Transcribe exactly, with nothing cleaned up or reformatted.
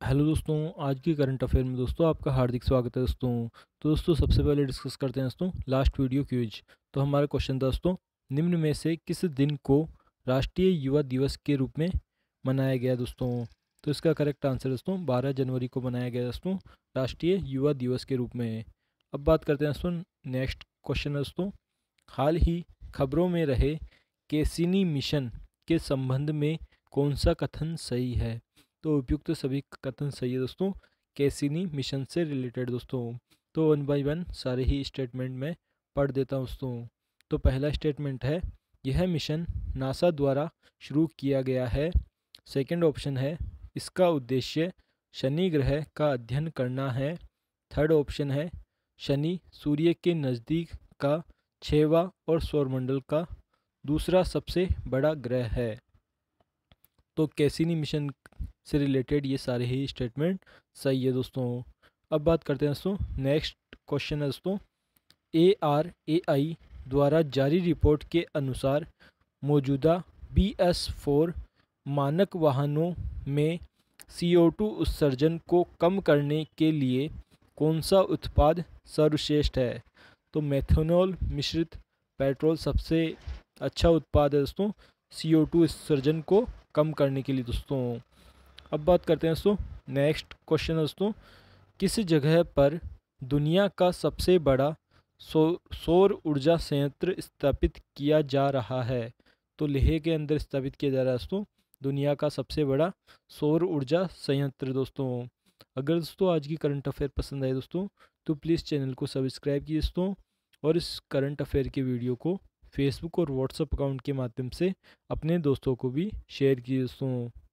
Hello दोस्तों, आज की करंट अफेयर में दोस्तों आपका हार्दिक स्वागत है दोस्तों। तो दोस्तों सबसे पहले डिस्कस करते हैं दोस्तों लास्ट वीडियो क्विज। तो हमारा क्वेश्चन था दोस्तों, निम्न में से किस दिन को राष्ट्रीय युवा दिवस के रूप में मनाया गया दोस्तों। तो इसका करेक्ट आंसर दोस्तों बारह जनवरी को मनाया गया दोस्तों राष्ट्रीय युवा दिवस के रूप में। अब बात करते हैं दोस्तों नेक्स्ट क्वेश्चन है दोस्तों, हाल ही खबरों में रहे कैसिनी मिशन के संबंध में कौन सा कथन सही है। तो उपयुक्त तो सभी कथन सही है दोस्तों कैसिनी मिशन से रिलेटेड दोस्तों। तो वन बाय वन सारे ही स्टेटमेंट में पढ़ देता हूँ दोस्तों। तो पहला स्टेटमेंट है, यह मिशन नासा द्वारा शुरू किया गया है। सेकंड ऑप्शन है, इसका उद्देश्य शनि ग्रह का अध्ययन करना है। थर्ड ऑप्शन है, शनि सूर्य के नज़दीक का छठवां और सौरमंडल का दूसरा सबसे बड़ा ग्रह है। तो कैसिनी मिशन से रिलेटेड ये सारे ही स्टेटमेंट सही है दोस्तों। अब बात करते हैं दोस्तों नेक्स्ट क्वेश्चन है दोस्तों, ए आर ए आई द्वारा जारी रिपोर्ट के अनुसार मौजूदा बी एस फोर मानक वाहनों में सी ओ टू उत्सर्जन को कम करने के लिए कौन सा उत्पाद सर्वश्रेष्ठ है। तो मेथनॉल मिश्रित पेट्रोल सबसे अच्छा उत्पाद है दोस्तों सी ओ टू उत्सर्जन को कम करने के लिए दोस्तों। अब बात करते हैं दोस्तों नेक्स्ट क्वेश्चन है दोस्तों, किस जगह पर दुनिया का सबसे बड़ा सौ सौर ऊर्जा संयंत्र स्थापित किया जा रहा है। तो लेह के अंदर स्थापित किया जा रहा है दोस्तों दुनिया का सबसे बड़ा सौर ऊर्जा संयंत्र दोस्तों। अगर दोस्तों आज की करंट अफेयर पसंद आए दोस्तों तो प्लीज़ चैनल को सब्सक्राइब कीजिए दोस्तों, और इस करंट अफेयर की वीडियो को फेसबुक और व्हाट्सएप अकाउंट के माध्यम से अपने दोस्तों को भी शेयर कीजिए दोस्तों।